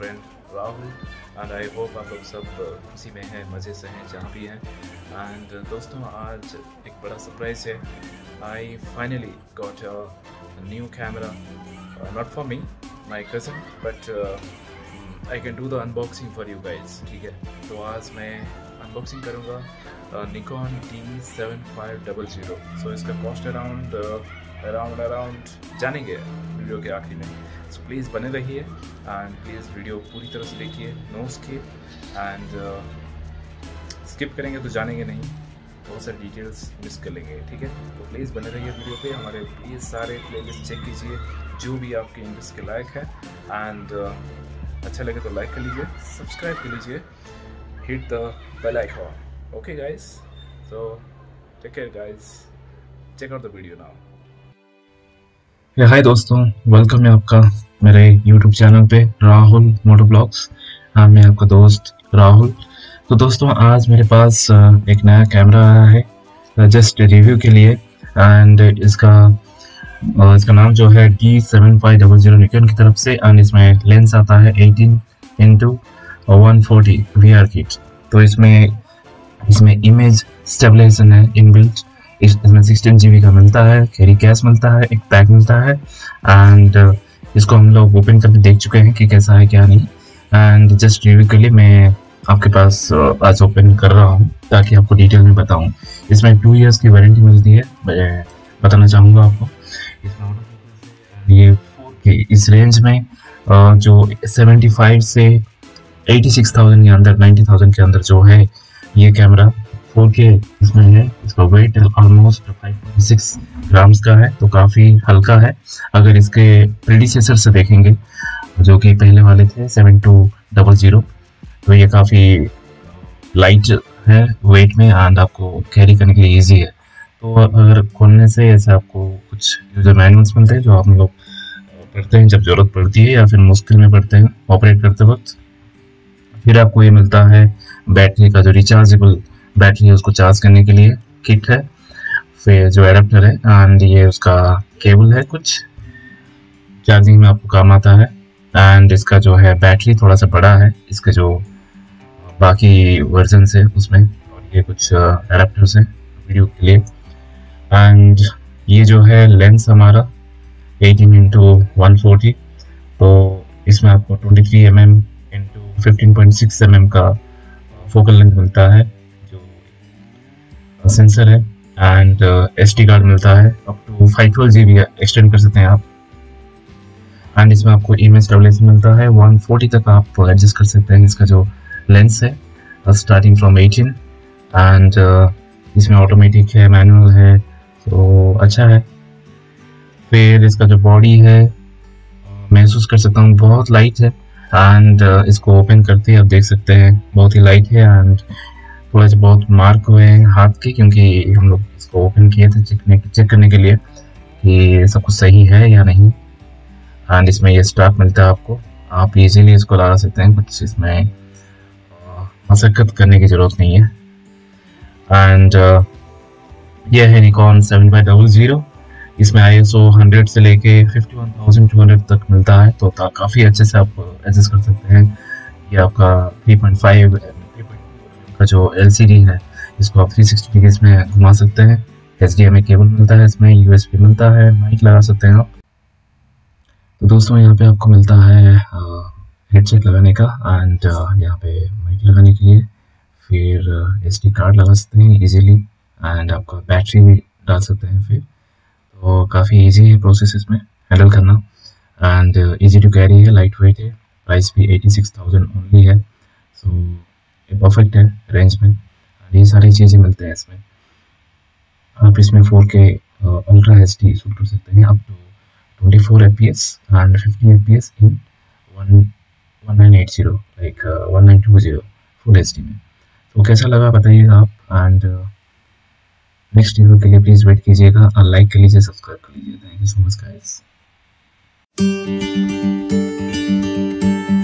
Friend Rahul and I hope आप लोग सब खुशी में हैं, मज़े से हैं जहाँ भी हैं। एंड दोस्तों आज एक बड़ा सरप्राइज है। I finally got a new camera, not for me, my cousin, but I can do the unboxing for you guys. ठीक है, तो आज मैं अनबॉक्सिंग करूँगा निकॉन D7500। सो इसका कॉस्ट अराउंड जानेंगे वीडियो के आखिरी में। सो प्लीज़ बने रहिए एंड प्लीज़ वीडियो पूरी तरह से देखिए, नो स्किप। एंड स्किप करेंगे तो जानेंगे नहीं, बहुत सारी डिटेल्स मिस कर लेंगे। ठीक है, तो प्लीज़ बने रहिए वीडियो पे। हमारे प्लीज़ सारे प्लेलिस्ट चेक कीजिए जो भी आपके इंटरेस्ट के लायक है। एंड अच्छा लगे तो लाइक कर लीजिए, सब्सक्राइब कर लीजिए, hit the bell icon. Okay guys, so take care guys, check out the video now. Hi दोस्तों, वेलकम है आपका मेरे YouTube चैनल पे राहुल मोटो ब्लॉग्स। हाँ, मैं आपका दोस्त राहुल। तो दोस्तों आज मेरे पास एक नया कैमरा आया है जस्ट रिव्यू के लिए। एंड इसका नाम जो है D7500 निकॉन की तरफ से। एंड इसमें लेंस आता है 18x140 VR किट। तो इसमें इमेज स्टेबलाइजेशन है इनबिल्ट। इसमें 16 GB का मिलता है, कैरी कैश मिलता है, एक पैक मिलता है। एंड इसको हम लोग ओपन करके देख चुके हैं कि कैसा है क्या नहीं। एंड जस्ट रिव्यू के लिए मैं आपके पास आज ओपन कर रहा हूँ ताकि आपको डिटेल में बताऊँ। इसमें 2 years की वारंटी मिलती है, मैं बताना चाहूँगा आपको। इसमें ये 4K इस रेंज में जो 75 से 86,000 के अंदर, 90,000 के अंदर जो है ये कैमरा 4K इसमें है। इसका वेट ऑलमोस्ट 5.6 ग्राम्स का है, तो काफ़ी हल्का है। अगर इसके प्रीडिसेसर से देखेंगे जो कि पहले वाले थे 7200, तो ये काफ़ी लाइट है वेट में एंड आपको कैरी करने के लिए ईजी है। तो अगर खोलने से ऐसे आपको कुछ यूजर मैनुअल्स मिलते हैं जो आप लोग पढ़ते हैं जब ज़रूरत पड़ती है या फिर मुश्किल में पड़ते हैं ऑपरेट करते वक्त। फिर आपको ये मिलता है बैटरी का जो रिचार्जेबल बैटरी है उसको चार्ज करने के लिए किट है, फिर जो एडेप्टर है एंड ये उसका केबल है, कुछ चार्जिंग में आपको काम आता है। एंड इसका जो है बैटरी थोड़ा सा बड़ा है इसके जो बाकी वर्जन है उसमें, और ये कुछ एडेप्टर्स हैं वीडियो के लिए। एंड ये जो है लेंस हमारा 18x140, तो इसमें आपको 23 mm x 15.6 mm का फोकल लेंथ मिलता है, जो सेंसर है। एंड SD कार्ड मिलता है, अप टू 512 GB एक्सटेंड कर सकते हैं आप। एंड इसमें आपको इमेज स्टेबलाइजेशन मिलता है 140 तक आप एडजस्ट कर सकते हैं। इसका जो लेंस है स्टार्टिंग फ्रॉम 18। एंड इसमें ऑटोमेटिक है, मैनुअल है, तो अच्छा है। फिर इसका जो बॉडी है महसूस कर सकता हूँ बहुत लाइट है। एंड इसको ओपन करते ही आप देख सकते हैं बहुत ही लाइट है। एंड थोड़ा सा बहुत मार्क हुए हैं हाथ के, क्योंकि हम लोग इसको ओपन किए थे चेक करने के लिए कि सब कुछ सही है या नहीं। एंड इसमें ये स्ट्रैप मिलता है आपको, आप इजीली इसको लगा सकते हैं, कुछ इसमें मशक्कत करने की ज़रूरत नहीं है। एंड यह है निकॉन 7500। इसमें ISO 100 से लेके 51,200 तक मिलता है, तो काफ़ी अच्छे से आप एडजस्ट कर सकते हैं। ये आपका 3.5 का जो LCD है इसको आप 360 डिग्रीज में घुमा सकते हैं। HDMI केबल मिलता है इसमें, USB मिलता है, माइक लगा सकते हैं आप। तो दोस्तों यहाँ पे आपको मिलता है हेडसेट लगाने का एंड यहाँ पे माइक लगाने के लिए, फिर SD कार्ड लगा सकते हैं इजीली। एंड आपका बैटरी भी डाल सकते हैं फिर, तो काफ़ी इजी है प्रोसेस इसमें हैंडल करना। एंड इजी टू कैरी है, लाइट वेट है, प्राइस भी 86,000 ओनली है। सो ये परफेक्ट है रेंज में। ये सारी चीज़ें मिलते हैं इसमें। आप इसमें 4K अल्ट्रा HD शूट कर सकते हैं up to 24 FPS and 50 FPS in 1980 like 1920 full HD में। तो कैसा लगा बताइएगा आप। एंड नेक्स्ट वीडियो के लिए प्लीज़ वेट कीजिएगा, लाइक कर लीजिए, सब्सक्राइब कर लीजिए। Thank you so much guys.